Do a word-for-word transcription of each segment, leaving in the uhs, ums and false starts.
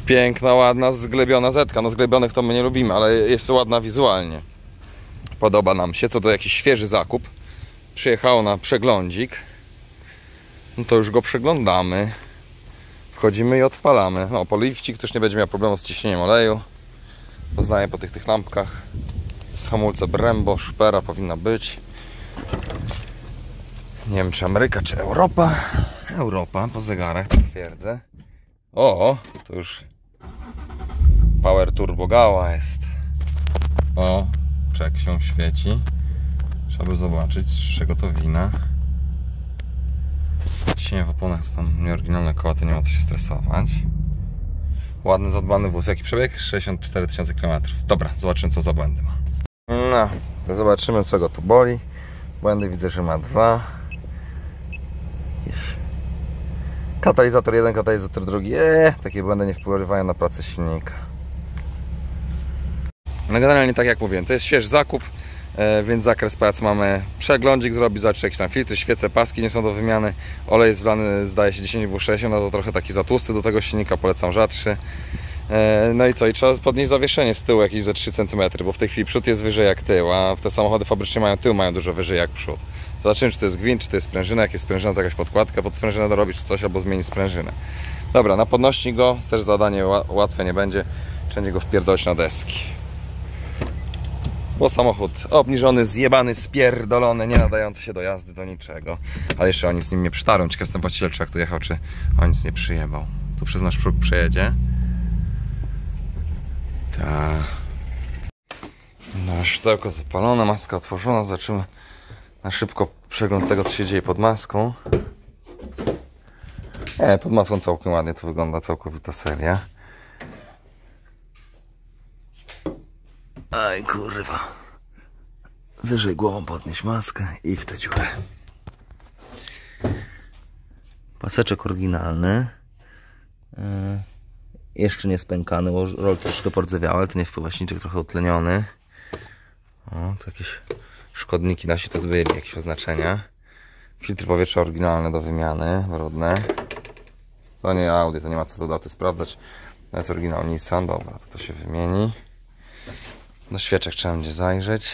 Piękna, ładna, zglebiona zetka. No zglebionych to my nie lubimy, ale jest ładna wizualnie. Podoba nam się, co to jakiś świeży zakup. Przyjechało na przeglądzik. No to już go przeglądamy. Wchodzimy i odpalamy. No, poliwcik też nie będzie miał problemu z ciśnieniem oleju. Poznaję po tych, tych lampkach. Hamulce Brembo, szpera powinna być. Nie wiem, czy Ameryka, czy Europa. Europa, po zegarach, tak twierdzę. O, to już Power Turbo Gała jest. O, czek się świeci. Trzeba by zobaczyć, z czego to wina. Ciśnienie w oponach to tam nieoryginalne koła, to nie ma co się stresować. Ładny, zadbany wóz. Jaki przebieg? sześćdziesiąt cztery tysiące kilometrów. Dobra, zobaczymy, co za błędy ma. No, to zobaczymy, co go tu boli. Błędy widzę, że ma dwa. Katalizator jeden, katalizator drugi. Eee, takie błędy nie wpływają na pracę silnika. No generalnie tak jak mówiłem, to jest świeży zakup, e, więc zakres pracy mamy. Przeglądzik zrobić, zobaczyć jakieś tam filtry, świece, paski nie są do wymiany. Olej jest wlany, zdaje się dziesięć W sześćdziesiąt, no to trochę taki za tłusty do tego silnika, polecam rzadszy. E, no i co? I trzeba podnieść zawieszenie z tyłu jakieś ze trzy centymetry, bo w tej chwili przód jest wyżej jak tył, a te samochody fabrycznie mają tył, mają dużo wyżej jak przód. Zobaczymy, czy to jest gwint, czy to jest sprężyna. Jak jest sprężyna, to jakaś podkładka pod sprężynę dorobić, czy coś, albo zmienić sprężynę. Dobra, na podnośnik go też zadanie łatwe nie będzie. Trzeba go wpierdolić na deski. Bo samochód obniżony, zjebany, spierdolony, nie nadający się do jazdy, do niczego. Ale jeszcze oni z nim nie przytarą. Ciekaw jestem właściciel, czy jak tu jechał, czy on nic nie przyjebał. Tu przez nasz próg przejedzie. Ta. No, światełko zapalone, maska otworzona. Zobaczymy na szybko przegląd tego, co się dzieje pod maską. Nie, pod maską całkiem ładnie to wygląda, całkowita seria. Aj kurwa. Wyżej głową podnieść maskę i w tę dziurę. Paseczek oryginalny. Yy, jeszcze nie spękany, bo rolki troszkę pordzewiałe, to nie wpływa, silniczek trochę utleniony. O, to jakieś szkodniki nasi to byli, jakieś oznaczenia. Filtr powietrza oryginalny do wymiany, brudne. To nie Audi, to nie ma co do daty sprawdzać. To jest oryginał Nissan, dobra, to to się wymieni. Do świeczek trzeba będzie zajrzeć.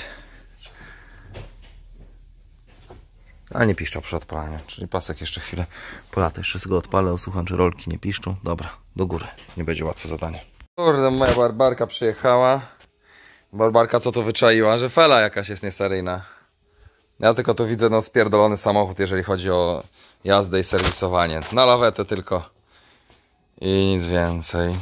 A nie piszczą przy odpalaniu, czyli pasek jeszcze chwilę polata. Jeszcze sobie go odpalę, osłucham, czy rolki nie piszczą. Dobra, do góry, nie będzie łatwe zadanie. Kurde, moja barbarka przyjechała. Barbarka co tu wyczaiła? Że fela jakaś jest nieseryjna. Ja tylko tu widzę no spierdolony samochód, jeżeli chodzi o jazdę i serwisowanie. Na lawetę tylko. I nic więcej.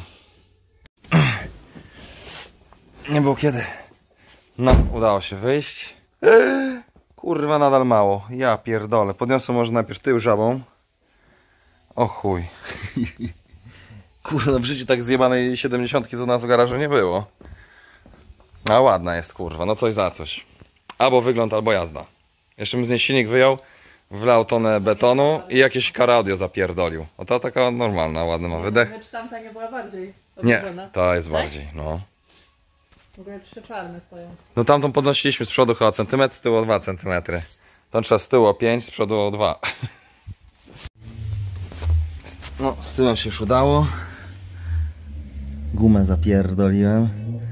Nie było kiedy. No, udało się wyjść. Eee, kurwa, nadal mało. Ja pierdolę. Podniosę może najpierw tył żabą. O chuj. Kurwa, w życiu tak zjebanej siedemdziesiątki to u nas w garażu nie było. A ładna jest, kurwa. No coś za coś. Albo wygląd, albo jazda. Jeszcze bym z niej silnik wyjął, wlał tonę betonu i jakieś karadio zapierdolił. O, ta taka normalna, ładny ma wydech. Czy tamta nie była bardziej odrobiona? Nie, ta jest tak? Bardziej, no. W ogóle trzy czarne stoją. No tamtą podnosiliśmy z przodu chyba centymetr, z tyłu o dwa centymetry. Tą trzeba z tyłu o pięć, z przodu o dwa. No, z tyłem się już udało. Gumę zapierdoliłem.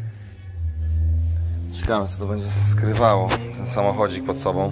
Ciekawe, co to będzie skrywało, ten samochodzik pod sobą.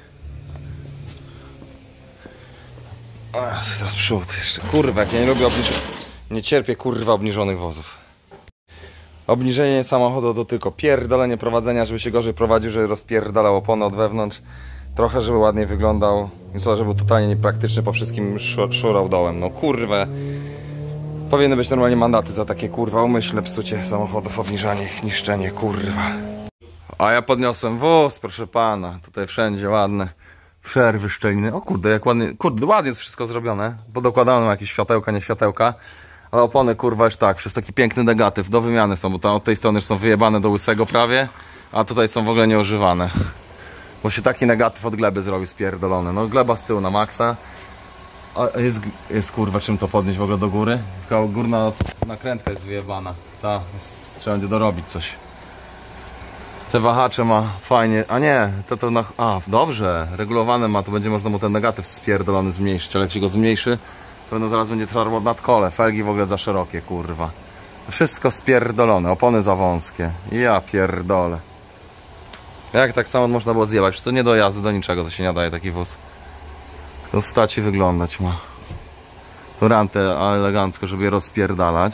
O, teraz przód jeszcze. Kurwa, jak ja nie lubię obniżonych. Nie cierpię kurwa obniżonych wozów. Obniżenie samochodu to tylko pierdolenie prowadzenia, żeby się gorzej prowadził, żeby rozpierdalał opony od wewnątrz. Trochę, żeby ładniej wyglądał. I co, żeby był totalnie niepraktyczny, po wszystkim szurał dołem. No kurwa. Powinny być normalnie mandaty za takie kurwa umyślne psucie samochodów, obniżanie ich, niszczenie, kurwa. A ja podniosłem wóz, proszę pana. Tutaj wszędzie ładne przerwy, szczeliny. O kurde, jak ładnie, kurde, ładnie jest wszystko zrobione. Podokładano jakieś światełka, nie światełka. Ale opony kurwa już tak, przez taki piękny negatyw do wymiany są, bo tam od tej strony już są wyjebane do łysego prawie, a tutaj są w ogóle nieużywane. Bo się taki negatyw od gleby zrobił spierdolony. No gleba z tyłu na maksa. A jest, jest kurwa czym to podnieść w ogóle do góry? Tylko górna nakrętka jest wyjebana. Ta, jest, trzeba będzie dorobić coś. Te wahacze ma fajnie, a nie, to to na, a dobrze, regulowane ma, to będzie można mu ten negatyw spierdolony zmniejszyć, ale jak się go zmniejszy, Pewno zaraz będzie trarło nad kole, felgi w ogóle za szerokie, kurwa. To wszystko spierdolone, opony za wąskie. Ja pierdolę. Jak tak samo można było zjebać? Przecież to nie do jazdy, do niczego to się nie daje taki wóz. To stać i wyglądać ma. Tu rantę elegancko, żeby je rozpierdalać.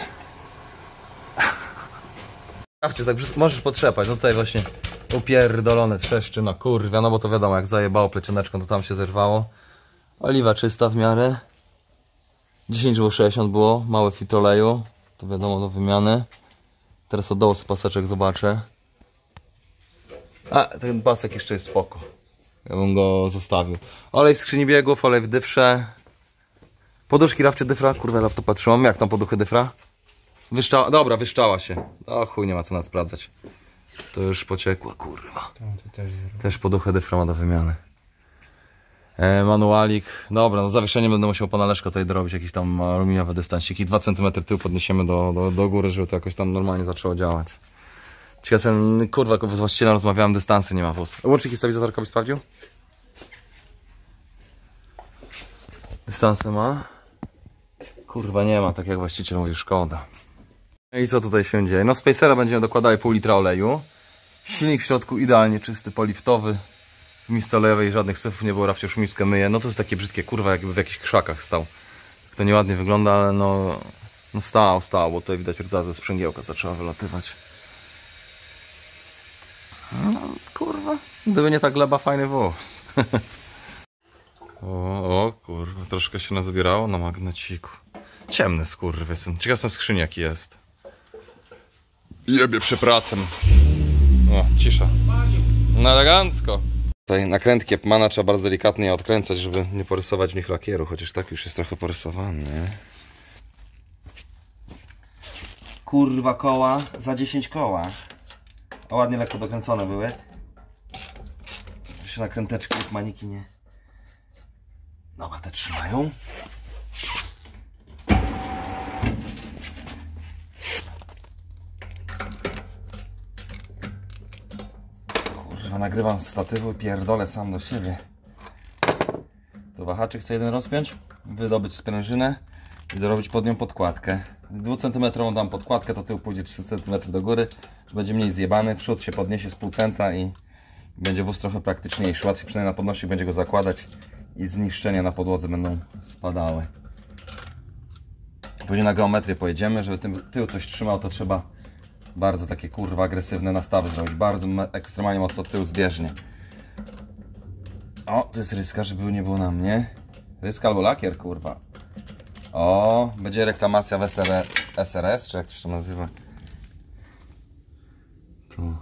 Krawcie, tak możesz potrzepać, no tutaj właśnie upierdolone trzeszczy, no kurwa, no bo to wiadomo, jak zajebało plecioneczką, to tam się zerwało. Oliwa czysta w miarę. dziesięć sześćdziesiąt było, małe fit oleju, to wiadomo do wymiany. Teraz od dołu paseczek zobaczę. A, ten pasek jeszcze jest spoko. Ja bym go zostawił. Olej w skrzyni biegów, olej w dyfrze. Poduszki rafcie dyfra, kurwa, ja to patrzyłam. Jak tam poduchy dyfra? Wyszczała, dobra, wyszczała się. O chuj, nie ma co nas sprawdzać. To już pociekła, kurwa. Też, też poduchę dyfra ma do wymiany. E, manualik. Dobra, no zawieszenie będę musiał po należkę tutaj dorobić jakieś tam aluminiowe dystansiki. dwa centymetry tył podniesiemy do, do, do góry, żeby to jakoś tam normalnie zaczęło działać. Ciekawe, kurwa, jak z właścicielem rozmawiałem, dystansy nie ma wóz. Łączniki stabilizatorka byś sprawdził? Dystansy ma? Kurwa, nie ma, tak jak właściciel mówił, szkoda. I co tutaj się dzieje? No Spacera będziemy dokładali pół litra oleju. Silnik w środku idealnie czysty, poliftowy. W misce olejowej żadnych syfów nie było, Rafcie już miskę myje. No to jest takie brzydkie, kurwa, jakby w jakichś krzakach stał. To nieładnie wygląda, ale no... No stał, stał, bo tutaj widać rdza ze sprzęgiełka zaczęła wylatywać. No kurwa, gdyby nie ta gleba, fajny wóz. o, o kurwa, troszkę się nazbierało na magneciku. Ciemny skurwysyn. Ciekaw jestem skrzyni jaki jest. Jebie przepracem. O, cisza. No elegancko. Tutaj nakrętki Epmana trzeba bardzo delikatnie je odkręcać, żeby nie porysować w nich lakieru, chociaż tak już jest trochę porysowany, nie? Kurwa, koła za dziesięć koła. A ładnie lekko dokręcone były. Jeszcze nakręteczki Epmaniki nie. Dobra, te trzymają. Kurwa, nagrywam z statywu i pierdolę sam do siebie. Tu wahaczyk chcę jeden rozpiąć, wydobyć sprężynę i dorobić pod nią podkładkę. dwucentymetrową dam podkładkę, to tył pójdzie trzy centymetry do góry, że będzie mniej zjebany, przód się podniesie z pół centa i będzie wóz trochę praktyczniejszy. Łatwiej przynajmniej na podnośnik będzie go zakładać i zniszczenia na podłodze będą spadały. Później na geometrię pojedziemy, żeby ten tył coś trzymał, to trzeba bardzo takie kurwa agresywne nastawy zrobić, bardzo ekstremalnie mocno tył zbieżnie. O, to jest ryska, żeby nie było na mnie. Ryska albo lakier, kurwa. O, będzie reklamacja w S R S, czy jak to się nazywa? Tu.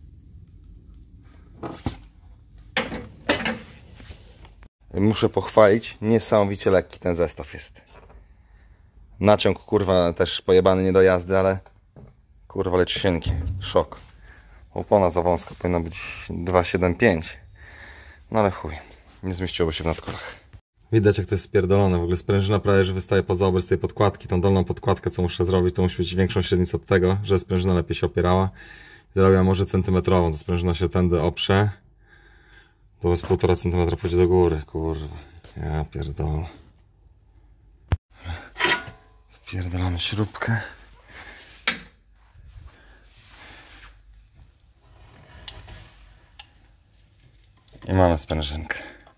Muszę pochwalić, niesamowicie lekki ten zestaw jest. Naciąg, kurwa, też pojebany nie do jazdy, ale kurwa, lecz cienki. Szok. Opona za wąska, powinna być dwa siedem pięć. No ale chuj, nie zmieściłoby się w nadkolach. Widać, jak to jest spierdolone. W ogóle sprężyna prawie, że wystaje poza obrys tej podkładki. Tą dolną podkładkę, co muszę zrobić, to musi być większą średnicę od tego, że sprężyna lepiej się opierała. Zrobię może centymetrową, to sprężyna się tędy oprze. To z półtora centymetra pójdzie do góry, kurwa. Ja pierdolę. Pierdolamy śrubkę. I mamy sprężynkę.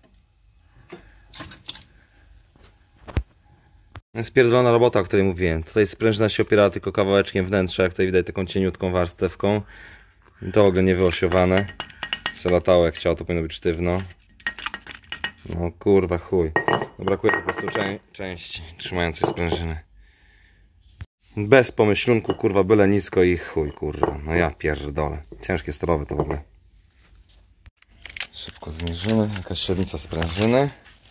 Spierdolona robota, o której mówiłem. Tutaj sprężyna się opierała tylko kawałeczkiem wnętrza, jak tutaj widać taką cieniutką warstewką. To w ogóle nie wyosiowane. Se latało jak chciało, to powinno być sztywno. No kurwa chuj. No, brakuje po prostu czę części trzymającej sprężyny. Bez pomyślunku, kurwa, byle nisko i chuj, kurwa. No ja pierdolę. Ciężkie sterowe to w ogóle. Szybko zmierzymy. Jakaś średnica sprężyny.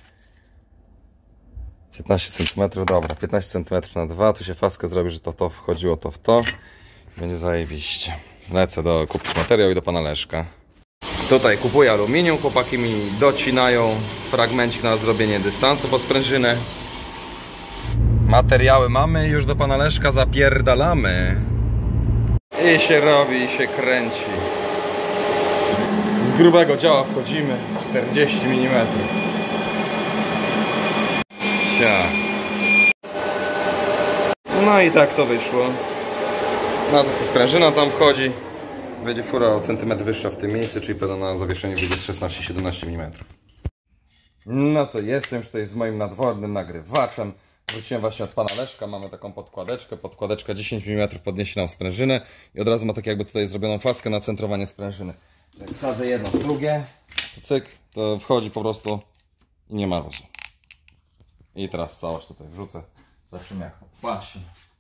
piętnaście centymetrów, dobra, piętnaście centymetrów na dwa, tu się faskę zrobi, że to to wchodziło to w to. Będzie zajebiście. Lecę do kupić materiał i do pana Leszka. Tutaj kupuję aluminium, chłopaki mi docinają fragmencik na zrobienie dystansu pod sprężynę. Materiały mamy, już do pana Leszka zapierdalamy. I się robi, i się kręci. Z grubego działa wchodzimy, czterdzieści milimetrów. Cia. No i tak to wyszło. No to co, sprężyna tam wchodzi. Będzie fura o centymetr wyższa w tym miejscu, czyli pewno na zawieszeniu wyjdzie z szesnaście siedemnaście milimetrów. No to jestem już tutaj z moim nadwornym nagrywaczem. Wróciłem właśnie od pana Leszka, mamy taką podkładeczkę. Podkładeczka dziesięć milimetrów podniesie nam sprężynę i od razu ma tak jakby tutaj zrobioną faskę na centrowanie sprężyny. Jak wsadzę jedno w drugie, to cyk, to wchodzi po prostu i nie ma luzu. I teraz całość tutaj wrzucę. Zobaczymy jak to pasi.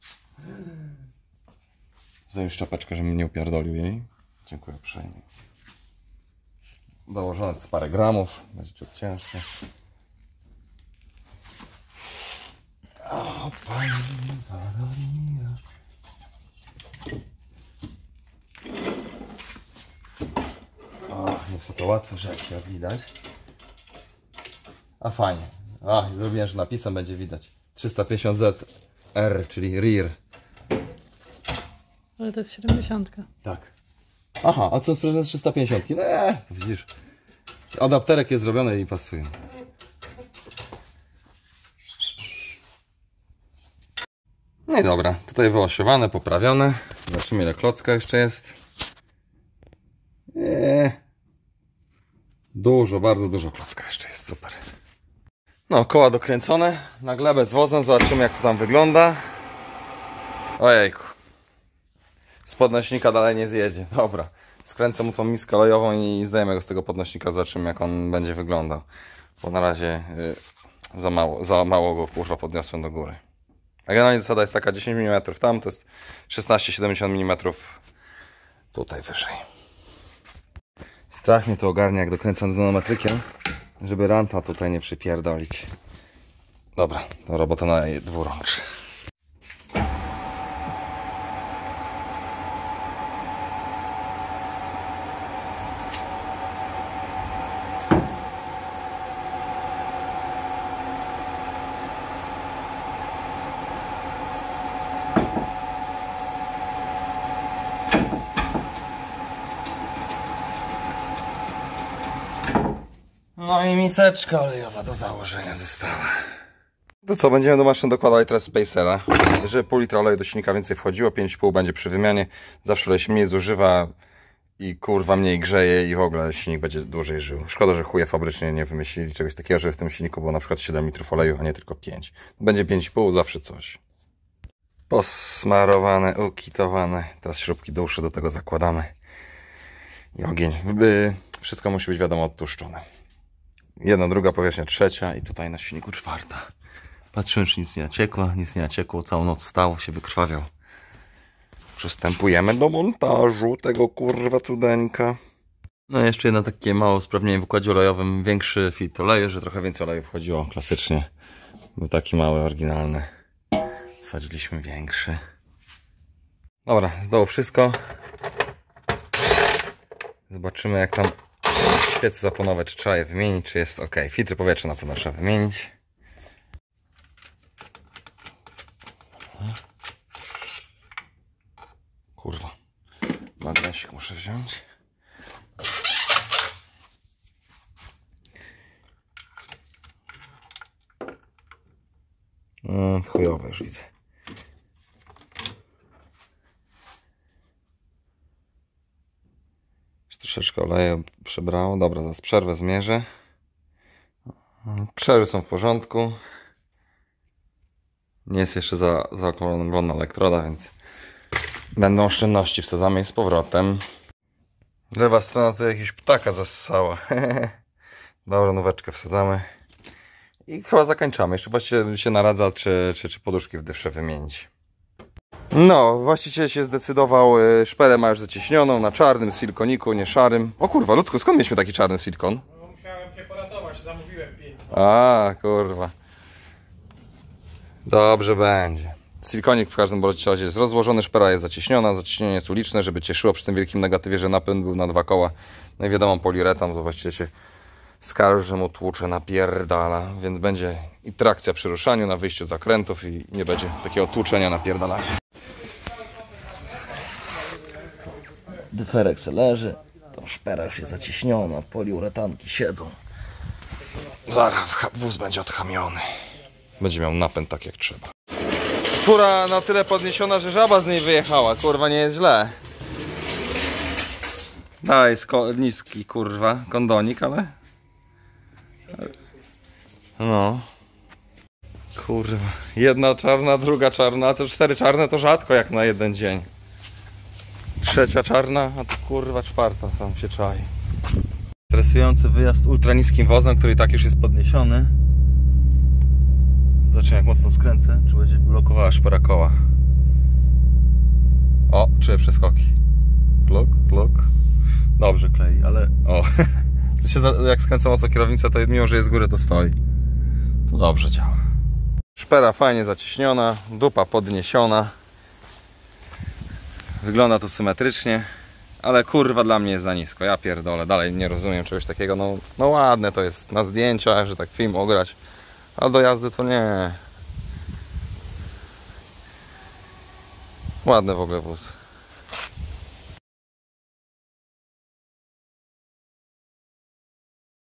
Zdejmę szczapeczkę, żebym nie upierdolił jej. Dziękuję uprzejmie. Dołożone to jest parę gramów, będzie ciut cięższe. O, pani Karolina. O, nie są to łatwe rzeczy, jak widać. A fajnie. A, i zrobiłem, że napisem będzie widać. trzysta pięćdziesiąt Z R, czyli rear. Ale to jest siedemdziesiątka. Tak. Aha, a co sprężyna z trzysta pięćdziesiąt? No eee, to widzisz. Adapterek jest zrobiony i pasuje. No i dobra, tutaj wyosiowane, poprawione. Zobaczymy ile klocka jeszcze jest. Eee. Dużo, bardzo dużo klocka jeszcze jest, super. No, koła dokręcone, na glebę z wozem, zobaczymy jak to tam wygląda. Ojejku. Z podnośnika dalej nie zjedzie, dobra. Skręcę mu tą miskę olejową i zdejmę go z tego podnośnika, zobaczymy jak on będzie wyglądał. Bo na razie yy, za, mało, za mało go kurwa podniosłem do góry. A generalnie zasada jest taka, dziesięć milimetrów tam, to jest szesnaście siedemdziesiąt milimetrów tutaj wyżej. Strach mnie to ogarnia jak dokręcam dynametrykiem, żeby ranta tutaj nie przypierdolić. Dobra, to robota na dwurącz. No i miseczka olejowa do założenia została. To co, będziemy do maszyny dokładali teraz spacera. Żeby pół litra oleju do silnika więcej wchodziło, pięć i pół będzie przy wymianie. Zawsze olej się mniej zużywa i kurwa mniej grzeje i w ogóle silnik będzie dłużej żył. Szkoda, że chuje fabrycznie nie wymyślili czegoś takiego, żeby w tym silniku było na przykład siedem litrów oleju, a nie tylko pięć. Będzie pięć i pół, zawsze coś. Posmarowane, ukitowane. Teraz śrubki do uszy do tego zakładamy. I ogień. Wszystko musi być wiadomo odtłuszczone. Jedna, druga powierzchnia, trzecia i tutaj na silniku czwarta. Patrzymy, czy nic nie naciekło, nic nie naciekło, całą noc stał, się wykrwawiał. Przystępujemy do montażu tego kurwa cudeńka. No i jeszcze jedno takie małe usprawnienie w układzie olejowym, większy filtr oleju, że trochę więcej oleju wchodziło klasycznie. Był taki mały, oryginalny. Wsadziliśmy większy. Dobra, z dołu wszystko. Zobaczymy jak tam świece zapłonowe, czy trzeba je wymienić, czy jest ok. Filtry powietrza na pewno trzeba wymienić. Kurwa. Magnesik muszę wziąć. Mm, chujowe już widzę. Troszeczkę oleju przebrało. Dobra, zaraz przerwę zmierzę. Przerwy są w porządku. Nie jest jeszcze za, zaokrąglona elektroda, więc będą oszczędności. Wsadzamy jej z powrotem. Lewa strona to jakiś ptaka zassała. Dobra, nóweczkę wsadzamy. I chyba zakończamy. Jeszcze właściwie się naradza, czy, czy, czy poduszki w dywsze wymienić. No, właściciel się zdecydował, szperę ma już zacieśnioną na czarnym silikoniku, nie szarym. O kurwa, ludzku, skąd mieliśmy taki czarny silikon? No, musiałem się poratować, zamówiłem pięć. A, kurwa. Dobrze będzie. Silikonik w każdym razie jest rozłożony, szpera jest zacieśniona, zacieśnienie jest uliczne, żeby cieszyło przy tym wielkim negatywie, że napęd był na dwa koła. No i wiadomo, poliuretan, to właściwie się skarży, że mu tłucze, napierdala, więc będzie i trakcja przy ruszaniu, na wyjściu zakrętów i nie będzie takiego tłuczenia, napierdalania. Dyferek se leży, to szpera już jest zacieśniona, poliuretanki siedzą. Zaraz wóz będzie odchamiony. Będzie miał napęd tak jak trzeba. Fura na tyle podniesiona, że żaba z niej wyjechała. Kurwa, nie jest źle. Dalej sko- niski, kurwa, kondonik, ale... No. Kurwa. Jedna czarna, druga czarna, a to cztery czarne to rzadko jak na jeden dzień. Trzecia czarna, a to kurwa czwarta tam się czai. Stresujący wyjazd ultra niskim wozem, który i tak już jest podniesiony. Zobaczymy, jak mocno skręcę, czy będzie blokowała szpera koła. O, czuję przeskoki. Klok, klok. Dobrze klei, ale... O, to się za... jak skręcę mocno kierownicę, to mimo, że jest z góry, to stoi. To dobrze działa. Szpera fajnie zacieśniona, dupa podniesiona. Wygląda to symetrycznie, ale kurwa dla mnie jest za nisko. Ja pierdolę, dalej nie rozumiem czegoś takiego. No, no ładne to jest na zdjęciach, że tak film ograć, ale do jazdy to nie. Ładny w ogóle wóz.